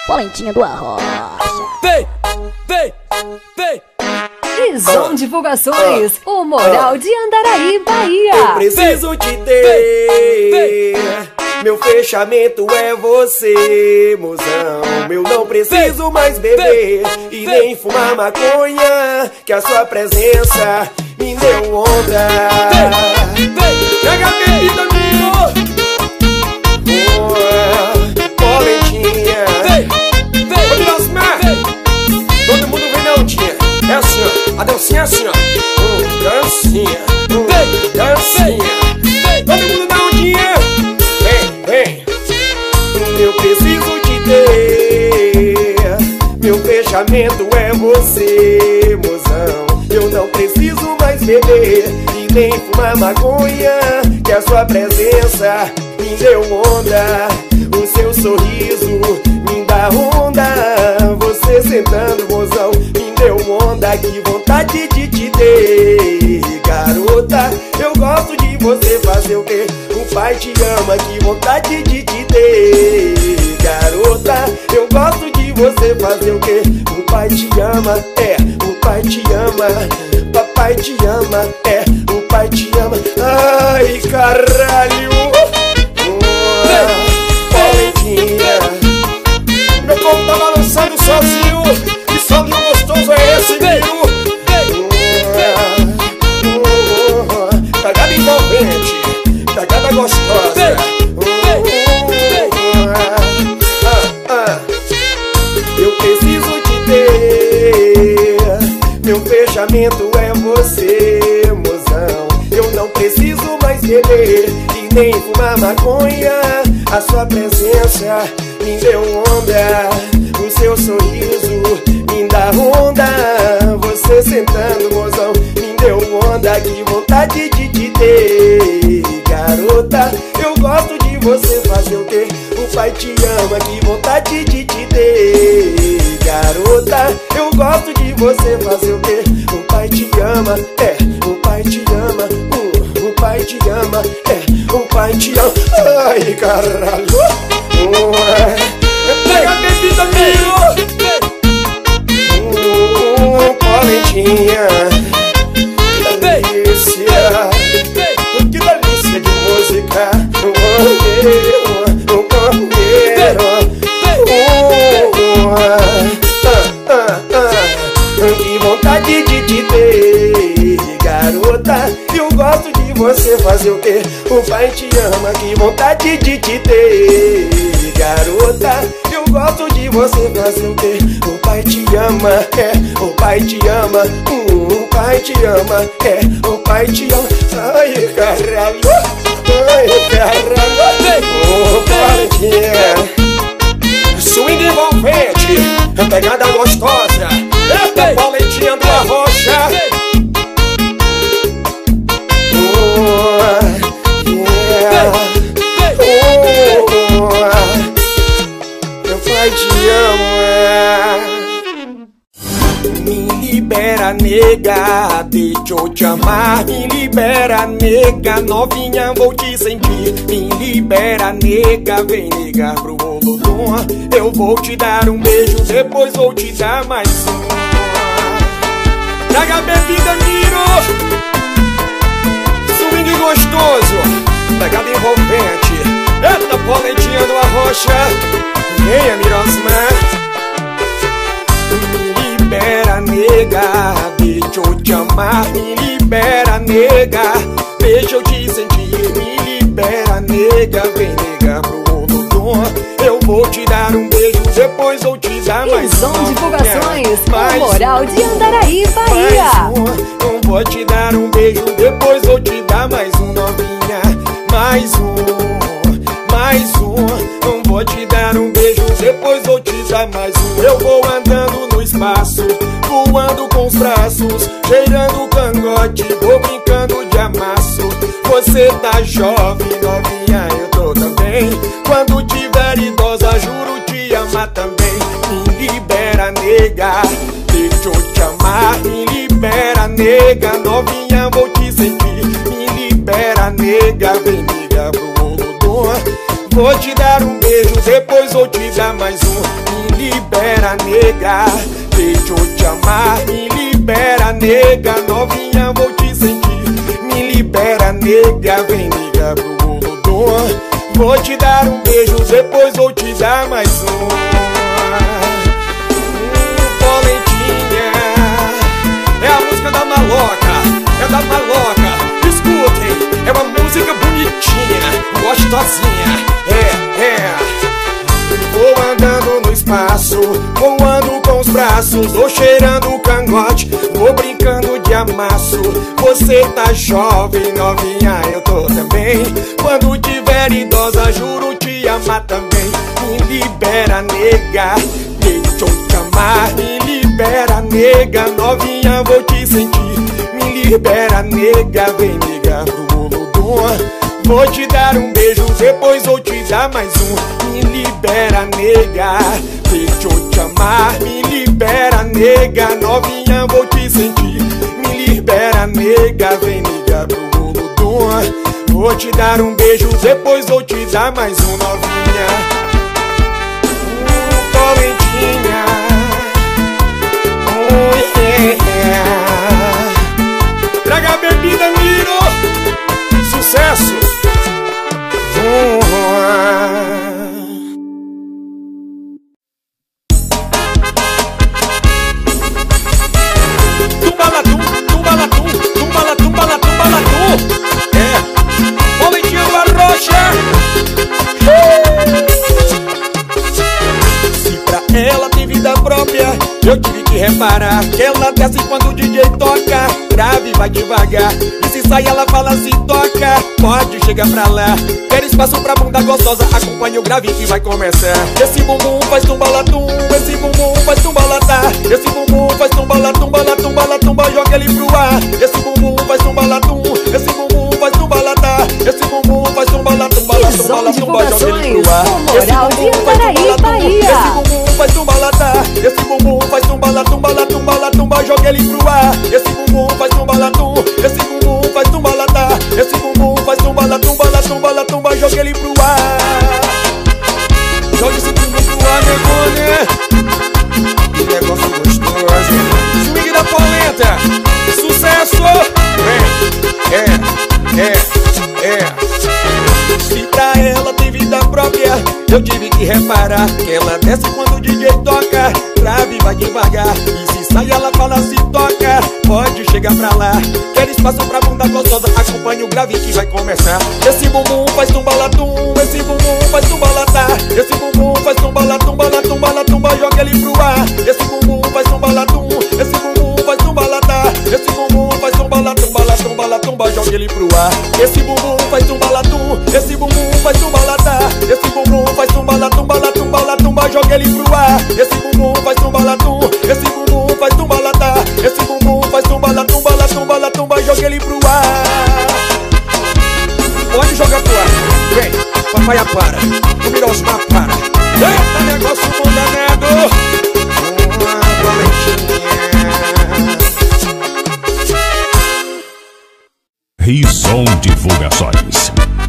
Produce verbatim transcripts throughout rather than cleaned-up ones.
Valentinha do Arrocha. Vem, vem, vem. Ison Divulgações, o Moral de Andaraí, Bahia. Eu preciso te ter, meu fechamento é você, mozão. Eu não preciso mais beber e nem fumar maconha, que a sua presença me deu onda. Pega a bebida, menino. Valentinha. Ô, Mirosmar, todo mundo vem na ondinha. É assim, ó, a dancinha é assim, ó. Hum, dancinha, hum, dancinha. Todo mundo na ondinha. Vem, vem. Eu preciso te ter, meu fechamento é você, mozão. Eu não preciso mais beber e nem fumar maconha, que a sua presença me deu onda. O seu sorriso me dá onda. Você sentando, mozão, me deu onda. Que vontade de te ter, garota. Eu gosto de você, fazer o quê? O pai te ama. Que vontade de te ter, garota. Eu gosto de você, fazer o quê? O pai te ama, é, o pai te ama. Papai te ama, é, o pai te ama. Ai, caralho. Valentinha, meu corpo tá balançando sozinho. Que sozinho gostoso é esse, viu? Pegada envolvente, pegada gostosa. Eu preciso te ter, meu fechamento é você, mozão. Eu não preciso mais beber e nem fumar maconha, a sua presença me deu onda. O seu sorriso me dá onda. Você sentando, mozão, me deu onda. Que vontade de te ter, garota. Eu gosto de você, fazer o quê? O pai te ama. Que vontade de te ter, garota. Eu gosto de você, fazer o quê? O pai te ama, é, o pai te ama. uh, O pai te ama, é, o pai te ama. Ai, caralho. Pega a bebida, amigo. Valentinha, que delícia, que delícia de música. Um companheiro, que vontade de te ter, garota. Eu gosto de você, fazer o quê? O pai te ama. Que vontade de te ter, garota. Eu gosto de você, fazer o quê? O pai te ama, é, o pai te ama. hum, O pai te ama, é, o pai te ama. Ai, caralho. Ai, caralho. Ô, Valentinha, swing envolvente, pegada gostosa. Eita, Valentinha do Arrocha. Meu pai te ama. Me libera, nega, deixa eu te amar. Me libera, nega, novinha, vou te sentir. Me libera, nega, vem negar pro Olodum. Eu vou te dar um beijo, depois vou te dar mais um. Traga a bebida, Miro. Swing gostoso, pegada envolvente. Eita, Valentinha do Arrocha. Venha, Mirosmar. Me libera, nega, deixa eu te amar. Me libera, nega, deixa eu te sentir. Me libera, nega, vem negar pro Olodum. Eu vou te dar um beijo, depois vou te dar mais um. Ison Divulgações, o Moral de Andaraí, Bahia. Mais um, eu vou te dar um beijo, depois vou te dar mais um, novinha. Mais um, mais um, eu vou te dar um beijo, depois vou te dar mais um. Eu vou andando no espaço, voando com os braços, cheirando o cangote, vou brincando de amasso. Você tá jovem, novinha, eu tô também. Quando tiver idosa, juro te amar também. Me libera, nega, deixa eu te amar. Me libera, nega, novinha, vou te sentir. Me libera, nega, vem ligar pro Olodum. Vou te dar um beijo, depois vou te dar mais um. Me libera, nega, deixa eu te amar. Me libera, nega, novinha, vou te sentir. Me libera, nega, vem liga pro Olodum. Vou te dar um beijo, depois vou te dar mais um. Hum, Polentinha, é a música da maloca, é da maloca. Escutem, é uma música bonitinha, gostosinha, é, é. Vou andando no espaço, voando com os braços, vou cheirando o cangote, vou brincando de amasso. Você tá jovem, novinha, eu tô também. Quando tiver idosa, juro te amar também. Me libera, nega, deixa eu te amar. Me libera, nega, novinha, vou te sentir. Me libera, nega, vem ligar pro Olodum. Vou te dar um beijo, depois vou te dar mais um. Me libera, nega, deixa eu te amar. Me libera, nega, novinha, vou te sentir. Me libera, nega, vem ligar pro Olodum. Vou te dar um beijo, depois vou te dar mais um, novinha. Hum, Polentinha, oh yeah. Traga a bebida, Miro. Sucesso. Tumbalatum, tumbalatum, tumbalatum, tumbalatum, tumbalatum. É, Polentinha do Arrocha. Se pra ela tem vida própria, eu tive que reparar que ela desce quando o D J toca. Grave, vai devagar. E se sai ela fala se toca. Pode chegar pra lá. Quer espaço pra bunda gostosa, acompanha o grave que vai começar. Esse bumbum faz tumbalatum, esse bumbum faz tumbalatá. Esse bumbum faz tumbalatum, tumba, tumba, tumba, joga ele pro ar. Esse bumbum faz tumbalatum, esse bumbum faz tumbalatá. Esse bumbum faz tumbalatum, tumba, tumba, tumba, joga ele pro ar. Esse bumbum faz tumbalatum, esse bumbum faz tumbalatá. Esse bumbum faz tumbalatum, tumba, tumba, tumba, joga ele pro ar. Esse bumbum faz tumbalatum, esse bumbum faz tumbalatá. Esse bumbum faz tumbalatum, tumba, tumba, tumba, joga ele pro ar. Joga esse bumbum pro ar, negócio. Que negócio gostoso. Swing da polenta, sucesso. É, é, é, é. Se pra ela tem vida própria, eu tive que reparar que ela desce quando o D J toca. Grave, vai devagar. E se sai ela fala se toca. Pode chegar pra lá. Quer espaço pra bunda gostosa, acompanha o grave que vai começar. Esse bumbum faz tumbalatum, esse bumbum faz tumbalatá. Esse bumbum faz tumbalatum, tumba, tumba, tumba, joga ele pro ar. Esse bumbum faz tumbalatum, esse bumbum faz tumbalatá. Esse bumbum faz tumbalatum, tumba, tumba, tumba, joga ele pro ar. Esse bumbum faz tumbalatum, esse bumbum faz tumbalatá. Esse bumbum faz tumbalatum, tumba, tumba, tumba, joga ele pro ar. Esse bumbum faz tumbalatum, esse bumbum faz tumbalatá. Esse bumbum faz tumbalatum, tumba, tumba, tumba, joga ele pro ar. Pode jogar pro ar. Vem, papai para. O Mirosmar para. Eita, negócio bom danado. Uma Rizon Divulgações.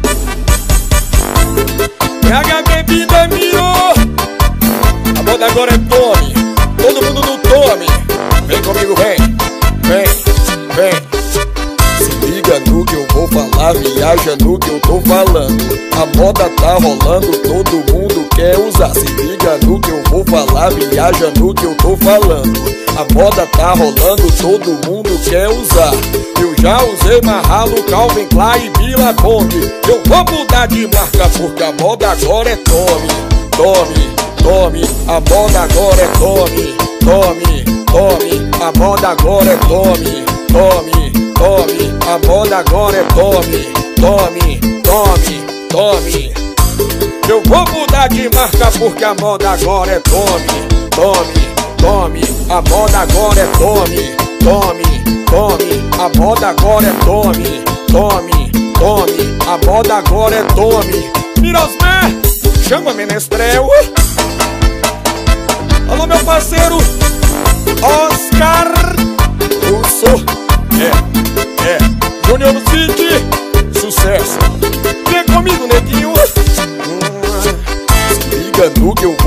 Pega a bebida, Miro. A moda agora é tome. Todo mundo no tome. Vem comigo, vem. Vem, vem. Se liga no que eu vou falar, viaja no que eu tô falando. A moda tá rolando, todo mundo quer usar. Se liga no que eu vou falar, viaja no que eu tô falando. A moda tá rolando, todo mundo quer usar. Eu já usei Marralo, Calvin Klein e Billabong. Eu vou mudar de marca porque a moda agora é Tommy. Tommy, Tommy, a moda agora é Tommy. Tommy, Tommy, a moda agora é Tommy. Tommy, Tommy, a moda agora é Tommy. Tommy, Tommy, Tommy. Eu vou mudar de marca porque a moda agora é Tommy. Tommy, Tommy, a moda agora é Tommy. Tommy, Tommy, a moda agora é Tommy. Tommy, Tommy, a moda agora é Tommy. Mirosmar, chama Menestrel. Alô, meu parceiro Oscar Russo. É, é, Junior City, sucesso. Vem comigo, neguinho. Hum, se liga no que eu vou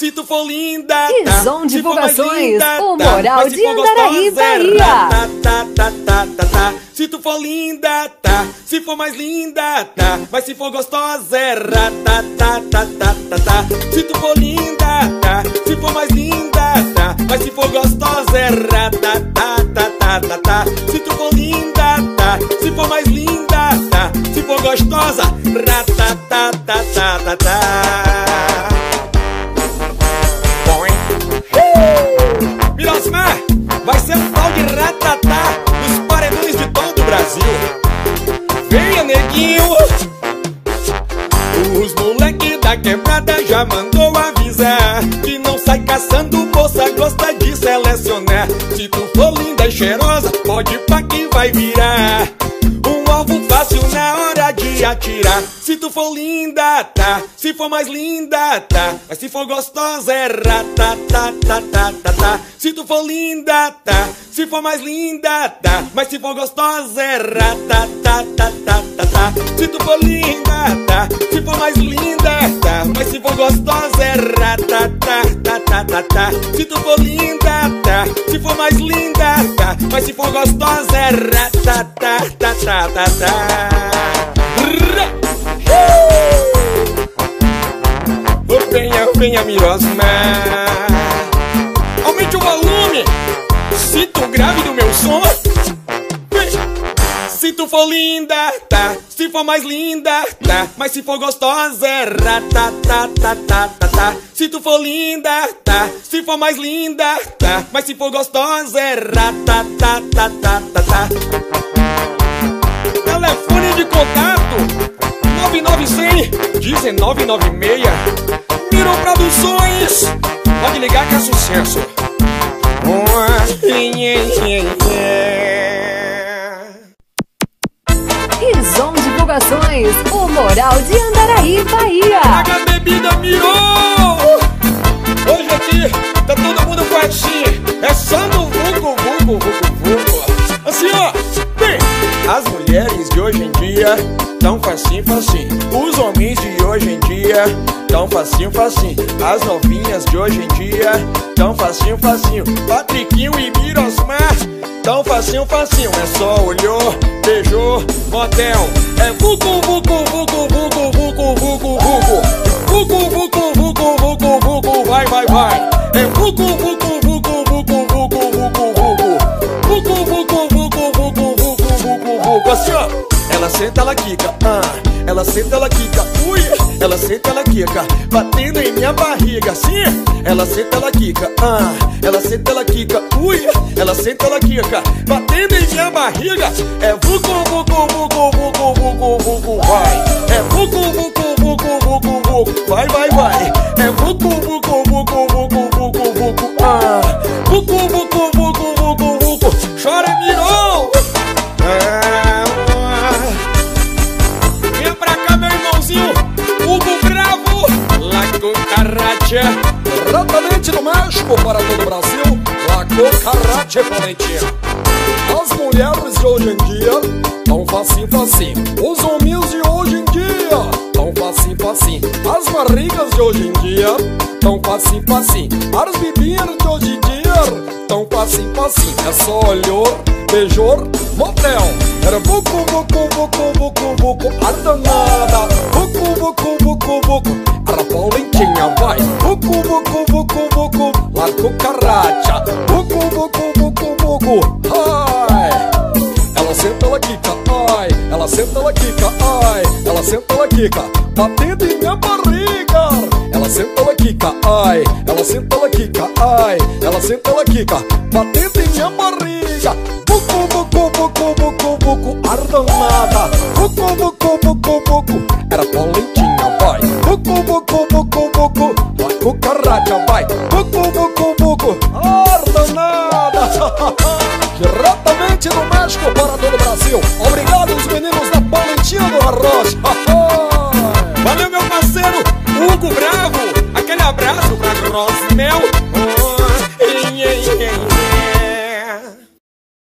Se tu for linda, tá. Kizom Divulgações, Linda, o tá. Moral Mas se de for Andaraí, gostosa, é Bahia. tá, tá, tá, tá, tá, tá. Se tu for linda, tá. Se for mais linda, tá. Mas se for gostosa, é tá, tá, tá, tá, tá, tá. Se tu for linda, tá. Se for mais linda, tá. Mas se for gostosa, é tá, tá, tá, tá, tá, tá. Se tu for linda, tá. Se for mais linda, tá. Se for gostosa, tá, tá, tá, tá, tá, tá, tá. Bom, hein? Mirosmar, vai ser um tal de ratatá nos paredões de todo o Brasil. Venha, neguinho. Os moleque da quebrada já mandou avisar que não sai caçando, moça gosta de selecionar. Se tu for linda e cheirosa, pode pá que vai virar um alvo fácil na hora de atirar. Se tu for linda, tá. Se for mais linda, tá. Mas se for gostosa, é tá, tá, tá, tá, tá, tá. Se tu for linda, tá. Se for mais linda, tá. Mas se for gostosa, é tá, tá, tá, tá, tá, tá. Se tu for linda, tá. Se for mais linda, tá. Mas se for gostosa, é tá, tá, tá, tá, tá, tá. Se tu for linda, tá. Se for mais linda, tá. Mas se for gostosa, é tá, tá, tá, tá, tá, tá. Venha, venha, Mirosmar. Aumente o volume. Sinto grave do meu som. Se tu for linda, tá. Se for mais linda, tá. Mas se for gostosa, é tá, tá, tá, tá, tá, tá. Se tu for linda, tá. Se for mais linda, tá. Mas se for gostosa, é tá, tá, tá, tá, tá, tá. Telefone de contato nove nove zero zero um nove nove seis. Mirou Produções. Pode ligar que é sucesso. Kizom Divulgações, o Moral de Andaraí, Bahia. Traga a bebida, mirou! Hoje aqui tá todo mundo com assim. É só no vulgo, vulgo, vulgo, vulgo. Assim, ó. Bem, as mulheres de hoje em dia tão facinho, facinho. Os homens de hoje em dia tão facinho, facinho. As novinhas de hoje em dia tão facinho, facinho. Patriquinho e Mirosmar tão facinho, facinho. É só olhou, beijou, motel. É vucu, vucu, vucu, vucu, vucu, vucu, vucu. Vucu, vucu, vucu, vucu, vucu, vai, vai, vai. É vucu, vucu, vucu, vucu, vucu, vucu, vucu. Vucu, vucu, vucu, vucu, vucu, vucu, vucu. Assim, ó. Ela senta, ela quica, ah. Ela senta, ela quica, ui. Ela senta, ela quica, batendo em minha barriga, sim. Ela senta, ela quica, ah. Ela senta, ela quica, ui. Ela senta, ela quica, batendo em minha barriga. É vucu, vucu, vucu, vucu, vucu, vucu, vai. É vucu, vucu, vucu, vucu, vucu, vai, vai, vai. É vucu, vucu, vucu, vucu, vucu, vucu, ah. Vucu, vucu, vucu, vucu, vucu. Chora, mirou. Ah, vem pra cá, meu irmãozinho Hugo Bravo, La Cucaracha, diretamente do México para todo o Brasil. La Cucaracha, Valentina. As mulheres de hoje em dia tão facinho, facinho. Os homens de hoje em dia tão facinho, facinho. As barrigas de hoje em dia tão facinho, facinho. As bebinhas de hoje em dia tão facinho, facinho. É só olhou, beijou, motel. Era vucu, vucu, vucu, vucu, vucu, a danada. Vucu, vucu, vucu, vucu, era Paulentinha, vai. Vucu, vucu, vucu, vucu, La Cucaracha. Vucu, vucu, vucu, vucu, ai. Ela senta, ela quica, ai. Ela senta, ela quica, ai. Ela senta, ela quica, batendo em minha barriga. Ela senta, ela quica, ai. Ela senta, ela quica, ai. Ela senta, ela quica, batendo em minha barriga. Vucu, vucu, vucu, vucu, vucu, ardanada. Vucu, vucu, vucu, vucu, era Paulentinha, vai. Vucu, vucu, vucu, vucu, La Cucaracha, vai. Vucu, vucu, vucu, ardanada. Diretamente do México para todo o Brasil. Obrigado os meninos da Paulentinha do Arroz. Valeu, meu parceiro Hugo Bravo. Aquele abraço pra Rosmel.